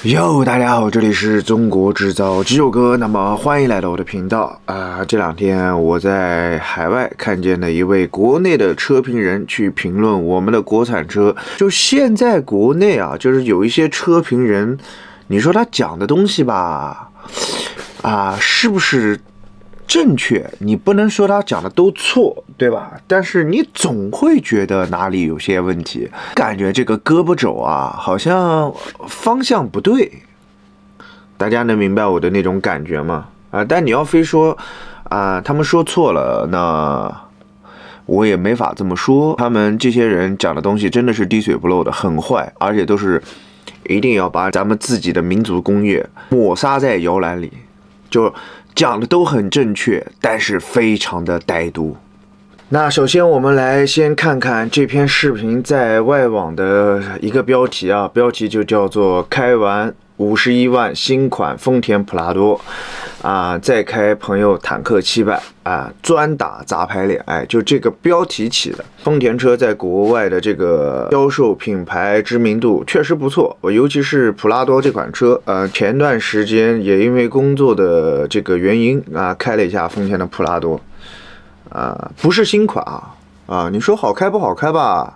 哟，大家好，这里是中国制造基友哥，那么欢迎来到我的频道这两天我在海外看见了一位国内的车评人去评论我们的国产车。就现在国内就是有一些车评人，你说他讲的东西吧，是不是正确？你不能说他讲的都错，对吧？但是你总会觉得哪里有些问题，感觉这个胳膊肘好像方向不对。大家能明白我的那种感觉吗？但你要非说他们说错了，那我也没法这么说。他们这些人讲的东西真的是滴水不漏的，很坏，而且都是一定要把咱们自己的民族工业抹杀在摇篮里，就讲的都很正确，但是非常的歹毒。那首先我们来先看看这篇视频在外网的一个标题标题就叫做开完51万新款丰田普拉多再开朋友坦克700专打杂牌脸，就这个标题起的。丰田车在国外的这个销售品牌知名度确实不错，尤其是普拉多这款车，前段时间也因为工作的这个原因开了一下丰田的普拉多，不是新款你说好开不好开吧？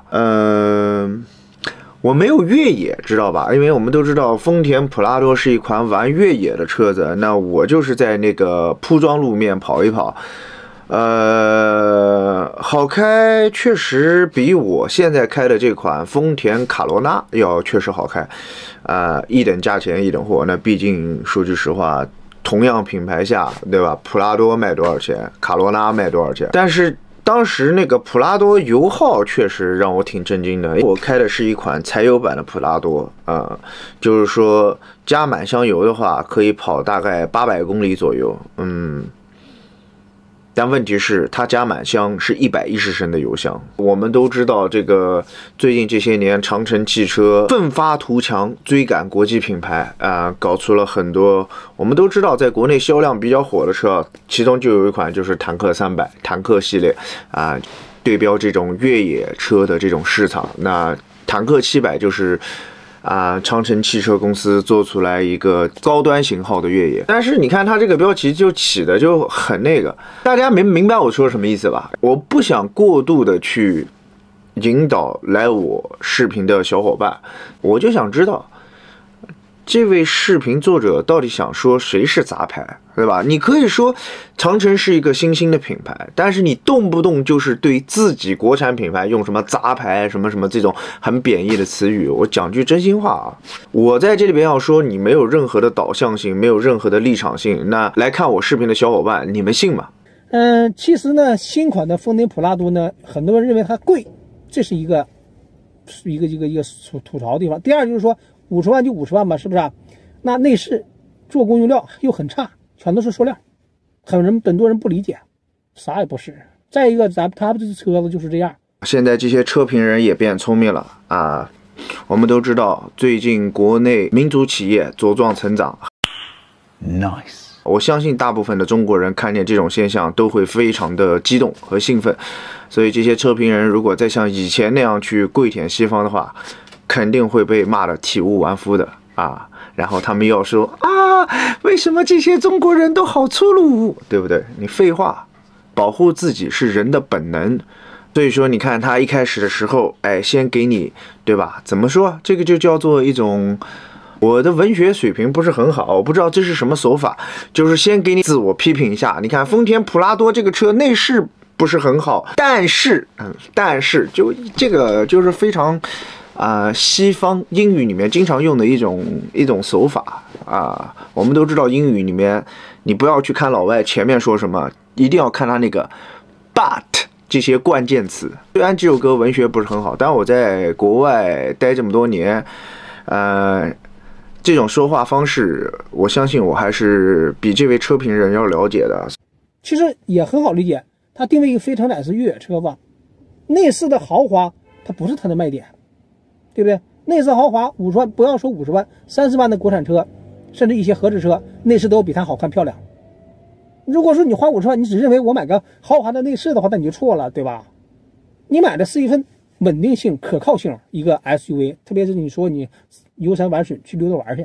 我没有越野，知道吧？因为我们都知道丰田普拉多是一款玩越野的车子，那我就是在那个铺装路面跑一跑，好开确实比我现在开的这款丰田卡罗拉要确实好开，一等价钱一等货。那毕竟说句实话，同样品牌下，对吧？普拉多卖多少钱，卡罗拉卖多少钱？但是当时那个普拉多油耗确实让我挺震惊的，我开的是一款柴油版的普拉多，就是说加满箱油的话可以跑大概800公里左右，但问题是它加满箱是110升的油箱。我们都知道这个最近这些年长城汽车奋发图强，追赶国际品牌搞出了很多我们都知道在国内销量比较火的车，其中就有一款就是坦克300，坦克系列对标这种越野车的这种市场。那坦克700就是长城汽车公司做出来一个高端型号的越野，但是你看它这个标题就起的就很那个，大家明白我说什么意思吧？我不想过度的去引导来我视频的小伙伴，我就想知道这位视频作者到底想说谁是杂牌，对吧？你可以说长城是一个新兴的品牌，但是你动不动就是对自己国产品牌用什么杂牌什么什么这种很贬义的词语。我讲句真心话我在这里边要说你没有任何的导向性，没有任何的立场性，那来看我视频的小伙伴，你们信吗？ 其实呢，新款的丰田普拉多呢，很多人认为它贵，这是一个吐槽的地方。第二就是说50万就50万吧，是不是那内饰做工用料又很差，全都是塑料，很多人不理解，啥也不是。再一个他这车子就是这样。 现在这些车评人也变聪明了我们都知道最近国内民族企业茁壮成长 ，nice。我相信大部分的中国人看见这种现象都会非常的激动和兴奋，所以这些车评人如果再像以前那样去跪舔西方的话，肯定会被骂得体无完肤的然后他们要说为什么这些中国人都好粗鲁，对不对？你废话，保护自己是人的本能。所以说你看他一开始的时候先给你，对吧？怎么说，这个就叫做一种，我的文学水平不是很好，我不知道这是什么手法，就是先给你自我批评一下。你看丰田普拉多这个车内饰不是很好，但是就这个就是非常西方英语里面经常用的一种手法我们都知道英语里面你不要去看老外前面说什么，一定要看他那个 but 这些关键词。虽然基友哥文学不是很好，但我在国外待这么多年这种说话方式我相信我还是比这位车评人要了解的。 其实也很好理解，它定位一个非承载式越野车吧，内饰的豪华它不是它的卖点，对不对？内饰豪华50万，不要说50万，30万的国产车，甚至一些合资车，内饰都比它好看漂亮。如果说你花50万，你只认为我买个豪华的内饰的话，那你就错了，对吧？你买的是一份稳定性、可靠性一个 SUV， 特别是你说你游山玩水去溜达玩去，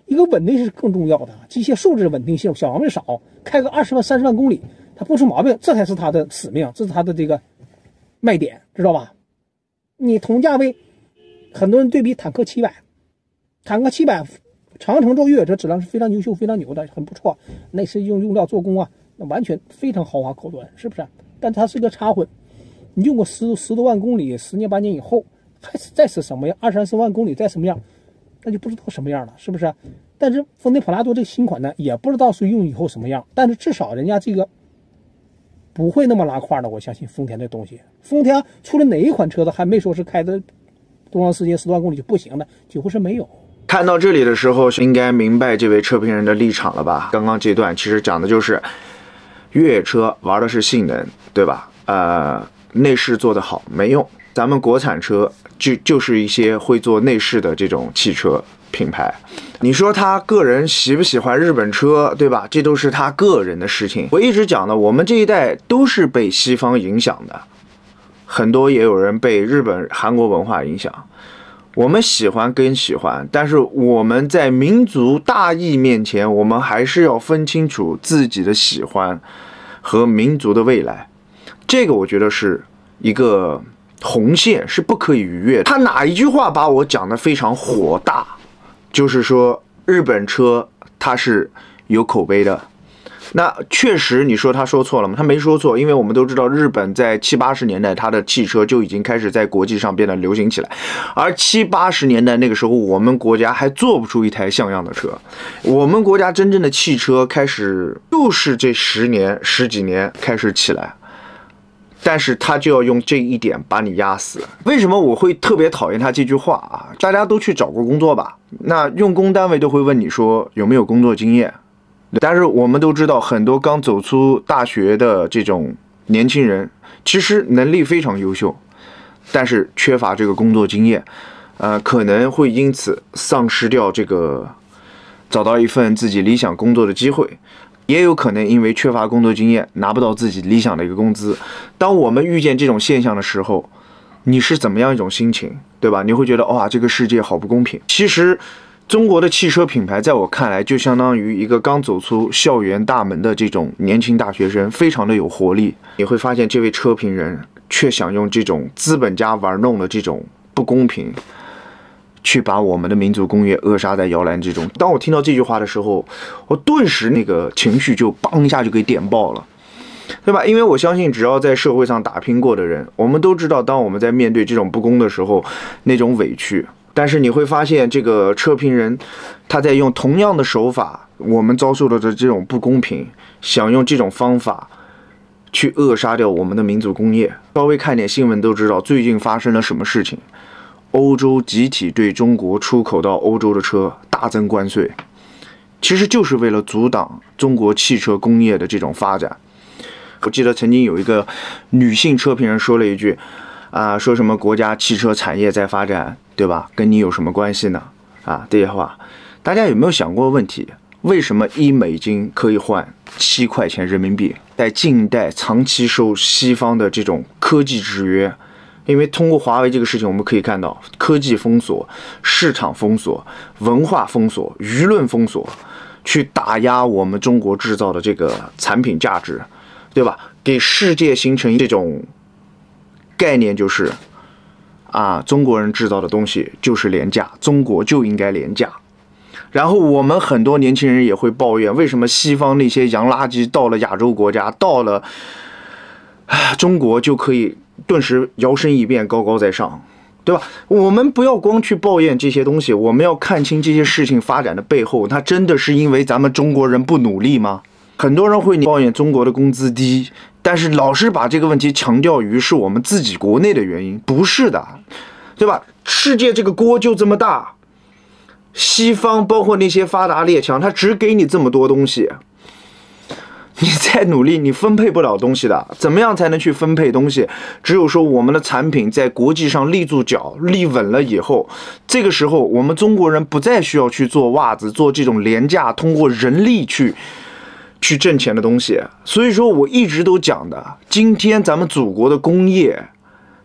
一个稳定是更重要的，机械素质稳定性，小毛病少，开个20万、30万公里，它不出毛病，这才是它的使命，这是它的这个卖点，知道吧？你同价位，很多人对比坦克700，坦克700，长城做越野车质量是非常优秀、非常牛的，很不错。那是用料做工啊，那完全非常豪华高端，是不是？但它是个插混，你用过十多万公里，10年8年以后，再是什么样，20、30万公里再什么样，那就不知道什么样了，是不是？但是丰田普拉多这个新款呢，也不知道是用以后什么样，但是至少人家这个不会那么拉胯的，我相信丰田这东西。丰田出了哪一款车子还没说是开的多长时间10多万公里就不行的，几乎是没有。 看到这里的时候，应该明白这位车评人的立场了吧？刚刚这段其实讲的就是越野车玩的是性能，对吧？内饰做得好没用，咱们国产车就是一些会做内饰的这种汽车品牌。你说他个人喜不喜欢日本车，对吧？这都是他个人的事情。我一直讲的，我们这一代都是被西方影响的，很多也有人被日本、韩国文化影响。我们喜欢跟喜欢，但是我们在民族大义面前，我们还是要分清楚自己的喜欢和民族的未来。这个我觉得是一个红线，是不可以逾越的。他哪一句话把我讲得非常火大？就是说日本车它是有口碑的。那确实你说他说错了吗？他没说错，因为我们都知道日本在70、80年代它的汽车就已经开始在国际上变得流行起来，而70、80年代那个时候我们国家还做不出一台像样的车。我们国家真正的汽车开始就是这10几年开始起来，但是他就要用这一点把你压死。为什么我会特别讨厌他这句话啊？大家都去找过工作吧，那用工单位都会问你说有没有工作经验，但是我们都知道很多刚走出大学的这种年轻人其实能力非常优秀，但是缺乏这个工作经验，可能会因此丧失掉这个找到一份自己理想工作的机会，也有可能因为缺乏工作经验拿不到自己理想的一个工资。当我们遇见这种现象的时候，你是怎么样一种心情，对吧？你会觉得哇，这个世界好不公平。其实中国的汽车品牌在我看来就相当于一个刚走出校园大门的这种年轻大学生，非常的有活力。你会发现这位车评人却想用这种资本家玩弄的这种不公平去把我们的民族工业扼杀在摇篮之中。当我听到这句话的时候，我顿时那个情绪就梆一下就给点爆了，对吧？因为我相信只要在社会上打拼过的人，我们都知道当我们在面对这种不公的时候那种委屈。但是你会发现这个车评人他在用同样的手法，我们遭受的这种不公平，想用这种方法去扼杀掉我们的民族工业。稍微看点新闻都知道最近发生了什么事情，欧洲集体对中国出口到欧洲的车大增关税，其实就是为了阻挡中国汽车工业的这种发展。我记得曾经有一个女性车评人说了一句说什么国家汽车产业在发展，对吧？跟你有什么关系呢？这些话，大家有没有想过问题？为什么1美金可以换7块钱人民币？在近代长期受西方的这种科技制约，因为通过华为这个事情，我们可以看到科技封锁、市场封锁、文化封锁、舆论封锁，去打压我们中国制造的这个产品价值，对吧？给世界形成这种概念，就是中国人制造的东西就是廉价，中国就应该廉价。然后我们很多年轻人也会抱怨，为什么西方那些洋垃圾到了亚洲国家，到了中国就可以顿时摇身一变，高高在上，对吧？我们不要光去抱怨这些东西，我们要看清这些事情发展的背后，它真的是因为咱们中国人不努力吗？很多人会抱怨中国的工资低，但是老是把这个问题强调于是我们自己国内的原因，不是的，对吧？世界这个锅就这么大，西方包括那些发达列强，他只给你这么多东西，你再努力你分配不了东西的。怎么样才能去分配东西？只有说我们的产品在国际上立住脚立稳了以后，这个时候我们中国人不再需要去做袜子，做这种廉价通过人力去挣钱的东西。所以说我一直都讲的，今天咱们祖国的工业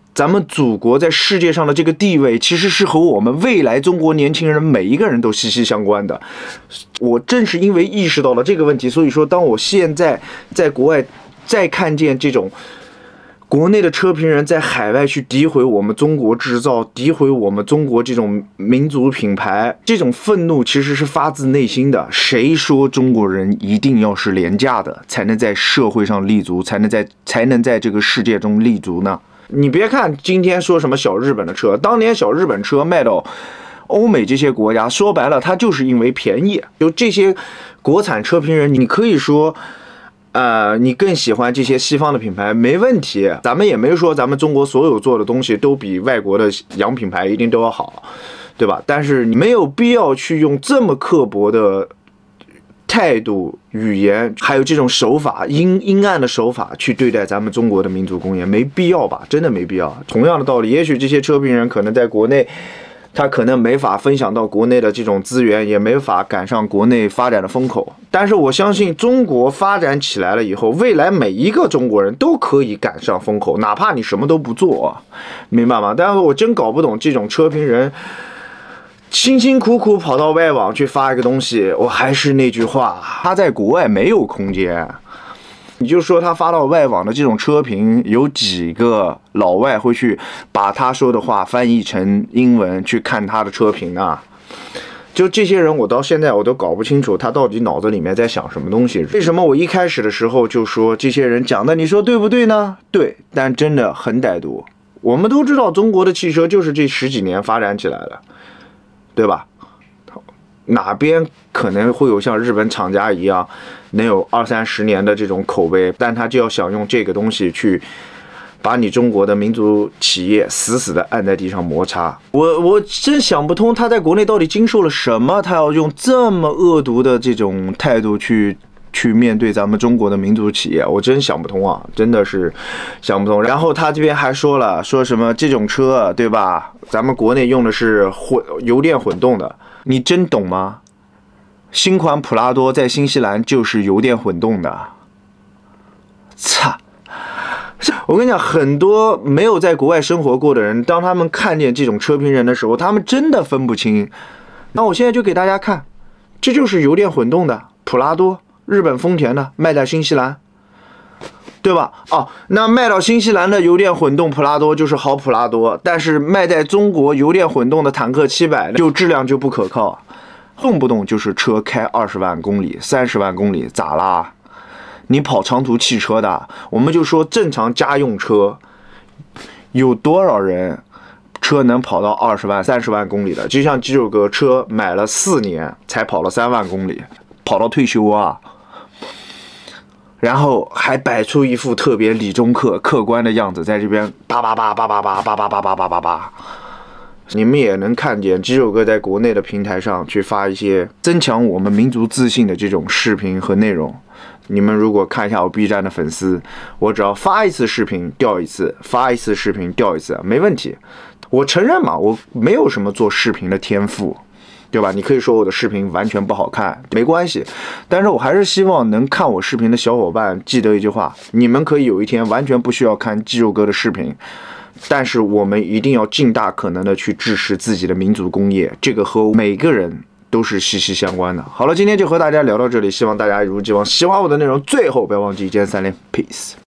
咱们祖国在世界上的这个地位，其实是和我们未来中国年轻人每一个人都息息相关的。我正是因为意识到了这个问题，所以说，当我现在在国外再看见这种国内的车评人在海外去诋毁我们中国制造，诋毁我们中国这种民族品牌，这种愤怒其实是发自内心的。谁说中国人一定要是廉价的，才能在社会上立足，才能在这个世界中立足呢？你别看今天说什么小日本的车，当年小日本车卖到欧美这些国家，说白了它就是因为便宜。就这些国产车评人，你可以说你更喜欢这些西方的品牌没问题，咱们也没说咱们中国所有做的东西都比外国的洋品牌一定都要好，对吧？但是你没有必要去用这么刻薄的态度、语言，还有这种手法，阴暗的手法去对待咱们中国的民族工业，没必要吧？真的没必要。同样的道理，也许这些车评人可能在国内，他可能没法分享到国内的这种资源，也没法赶上国内发展的风口。但是我相信，中国发展起来了以后，未来每一个中国人都可以赶上风口，哪怕你什么都不做，明白吗？但是我真搞不懂这种车评人辛辛苦苦跑到外网去发一个东西，我还是那句话，他在国外没有空间。你就说他发到外网的这种车评，有几个老外会去把他说的话翻译成英文去看他的车评呢？就这些人，我到现在我都搞不清楚他到底脑子里面在想什么东西。为什么我一开始的时候就说这些人讲的，你说对不对呢？对，但真的很歹毒。我们都知道中国的汽车就是这10几年发展起来的，对吧？哪边可能会有像日本厂家一样能有20、30年的这种口碑，但他就要想用这个东西去把你中国的民族企业死死的按在地上摩擦。我真想不通他在国内到底经受了什么，他要用这么恶毒的这种态度去面对咱们中国的民族企业，我真想不通啊，真的是想不通。然后他这边还说什么这种车，对吧？咱们国内用的是油电混动的，你真懂吗？新款普拉多在新西兰就是油电混动的，操！我跟你讲，很多没有在国外生活过的人，当他们看见这种车评人的时候，他们真的分不清。那我现在就给大家看，这就是油电混动的普拉多。日本丰田的卖在新西兰，对吧？哦，那卖到新西兰的油电混动普拉多就是好普拉多，但是卖在中国油电混动的坦克700就质量就不可靠，动不动就是车开20万公里、30万公里，咋啦？你跑长途汽车的，我们就说正常家用车，有多少人车能跑到20万、30万公里的？就像肌肉哥车买了4年才跑了3万公里，跑到退休啊！然后还摆出一副特别理中客观的样子，在这边叭叭叭叭叭叭叭叭叭叭叭叭叭。你们也能看见肌肉哥在国内的平台上去发一些增强我们民族自信的这种视频和内容。你们如果看一下我 B 站的粉丝，我只要发一次视频掉一次，发一次视频掉一次，没问题。我承认嘛，我没有什么做视频的天赋。对吧？你可以说我的视频完全不好看，没关系，但是我还是希望能看我视频的小伙伴记得一句话：你们可以有一天完全不需要看肌肉哥的视频，但是我们一定要尽大可能的去支持自己的民族工业，这个和每个人都是息息相关的。好了，今天就和大家聊到这里，希望大家一如既往喜欢我的内容。最后不要忘记一键3连 ，peace。